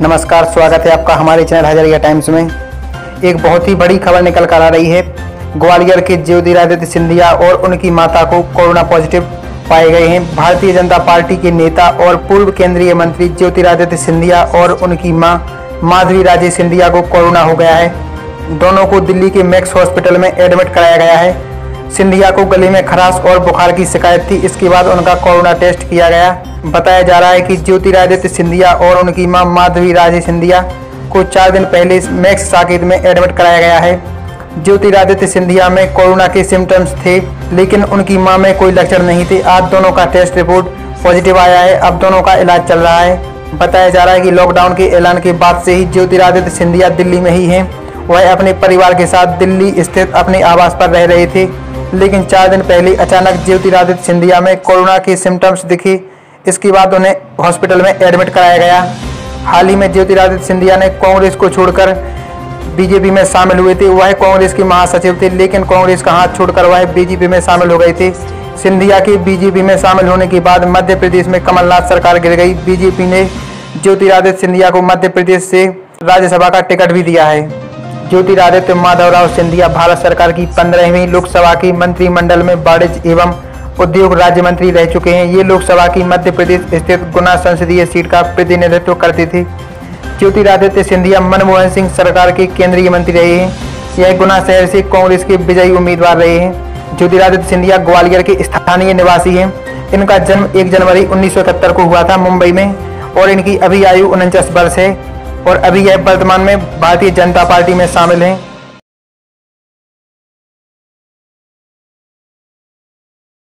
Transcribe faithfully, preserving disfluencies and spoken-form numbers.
नमस्कार, स्वागत है आपका हमारे चैनल हजारिया टाइम्स में। एक बहुत ही बड़ी खबर निकल कर आ रही है। ग्वालियर के ज्योतिरादित्य सिंधिया और उनकी माता को कोरोना पॉजिटिव पाए गए हैं। भारतीय जनता पार्टी के नेता और पूर्व केंद्रीय मंत्री ज्योतिरादित्य सिंधिया और उनकी मां माधवी राजे सिंधिया को कोरोना हो गया है। दोनों को दिल्ली के मैक्स हॉस्पिटल में एडमिट कराया गया है। सिंधिया को गले में खराश और बुखार की शिकायत थी। इसके बाद उनका कोरोना टेस्ट किया गया। बताया जा रहा है कि ज्योतिरादित्य सिंधिया और उनकी मां माधवी राजे सिंधिया को चार दिन पहले मैक्स साकेत में एडमिट कराया गया है। ज्योतिरादित्य सिंधिया में कोरोना के सिम्टम्स थे, लेकिन उनकी मां में कोई लक्षण नहीं थे। आज दोनों का टेस्ट रिपोर्ट पॉजिटिव आया है। अब दोनों का इलाज चल रहा है। बताया जा रहा है कि लॉकडाउन के ऐलान के बाद से ही ज्योतिरादित्य सिंधिया दिल्ली में ही हैं। वह अपने परिवार के साथ दिल्ली स्थित अपने आवास पर रह रहे थे, लेकिन चार दिन पहले अचानक ज्योतिरादित्य सिंधिया में कोरोना के सिम्टम्स दिखे। इसके बाद उन्हें हॉस्पिटल में एडमिट कराया गया। हाल ही में ज्योतिरादित्य सिंधिया ने कांग्रेस को छोड़कर बीजेपी में शामिल हुए थे। वह कांग्रेस के महासचिव थे, लेकिन कांग्रेस का हाथ छोड़कर वह बीजेपी में शामिल हो गए थे। सिंधिया के बीजेपी में शामिल होने के बाद मध्य प्रदेश में कमलनाथ सरकार गिर गई। बीजेपी ने ज्योतिरादित्य सिंधिया को मध्य प्रदेश से राज्यसभा का टिकट भी दिया है। ज्योतिरादित्य माधवराव सिंधिया भारत सरकार की पंद्रहवीं लोकसभा के मंत्रिमंडल में वाणिज्य एवं उद्योग राज्य मंत्री रह चुके हैं। ये लोकसभा की मध्य प्रदेश स्थित गुना संसदीय सीट का प्रतिनिधित्व करते थे। ज्योतिरादित्य सिंधिया मनमोहन सिंह सरकार के केंद्रीय मंत्री रहे हैं। यह गुना शहर से कांग्रेस के विजयी उम्मीदवार रहे हैं। ज्योतिरादित्य सिंधिया ग्वालियर के स्थानीय निवासी हैं। इनका जन्म एक जनवरी उन्नीस सौ इकहत्तर को हुआ था मुंबई में, और इनकी अभी आयु उनचास वर्ष है और अभी यह वर्तमान में भारतीय जनता पार्टी में शामिल हैं।